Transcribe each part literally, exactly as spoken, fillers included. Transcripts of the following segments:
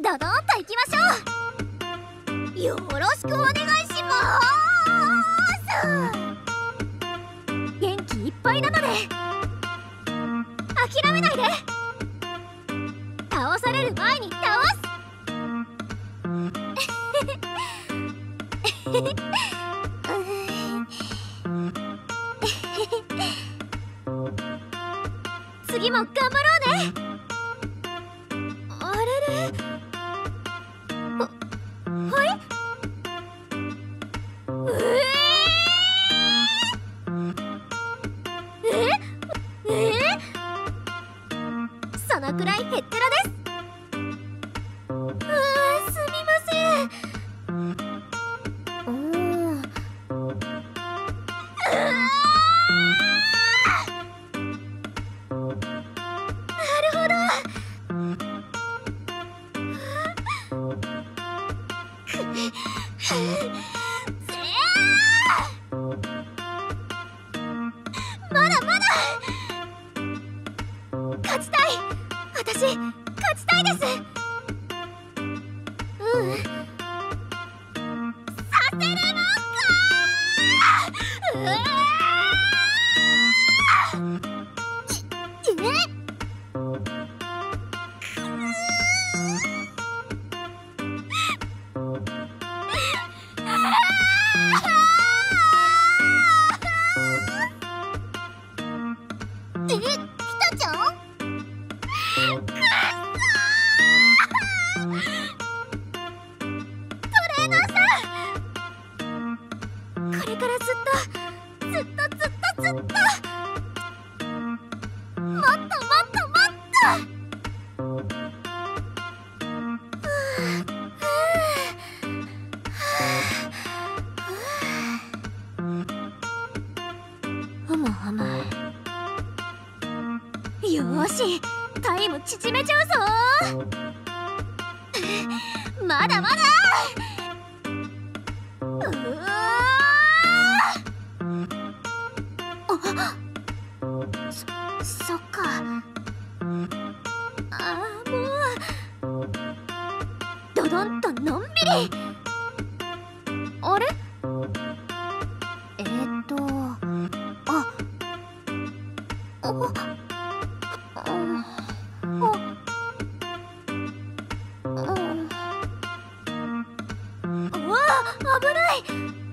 ドドンと行きましょう。よろしくお願いしまーす。元気いっぱいなので諦めないで。倒される前に倒す。次も頑張ろうね。あれれ、は、はいえー、えええそのくらいへったらです。あー、すみません。おー、なるほど。まだまだ勝ちたい。私勝ちたいです。うん、させるのかー。うわー、えええ、ひたちゃん？くっそー！トレーナーさん、これからずっとずっとずっとずっともっともっともっと。ふむふむ。よーし、タイム縮めちゃうぞ。まだまだ。うわあ、そそっか。あー、もうドドンとのんびり。あれ、えーっとあお危ない。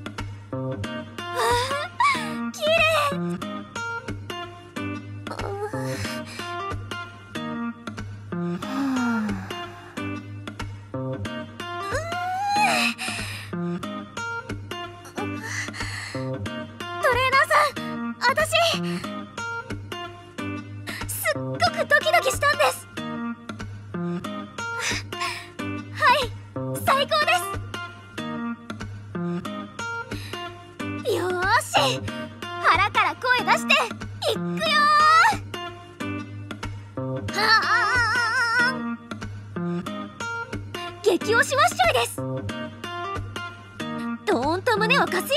きれい。トレーナーさん、私すっごくドキドキしたんです。はい、最高です。よーし、腹から声出していっくよー。はーん、激推しワッショイです。どーんと胸を貸すよ。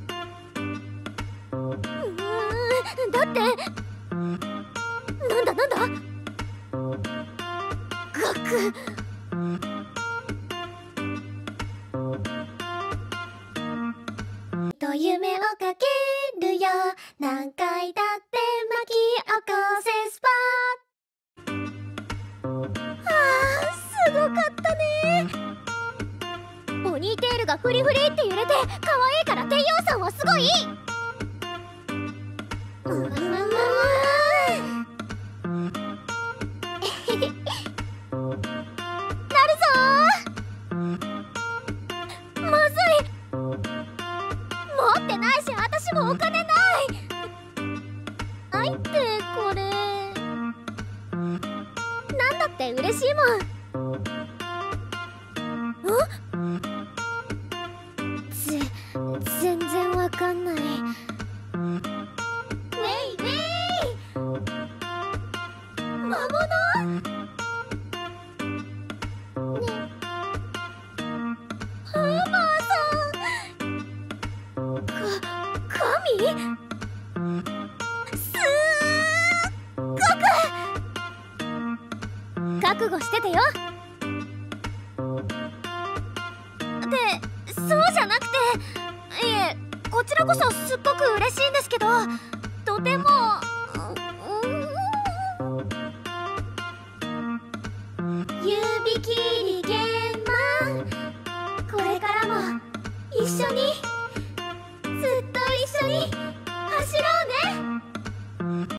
うーん、だってなんだなんだ、ガク。と夢をかけるよ、何回だって巻き起こせスパー。あー、すごかったね。ポニーテールがフリフリって揺れて可愛いからテイオーさんはすごい。うーん、なるぞー。まずい、持ってないし、私もお金ない。あいってこれなんだって嬉しいもん。ぜ全然わかんない。ウェイウェイ、魔物ね。ハーマーさん、か神すっごく覚悟しててよ。 ってそうじゃなくて、いえこちらこそすっごく嬉しいんですけど、とても、指切りゲンマン、これからも一緒にずっと一緒に走ろうね。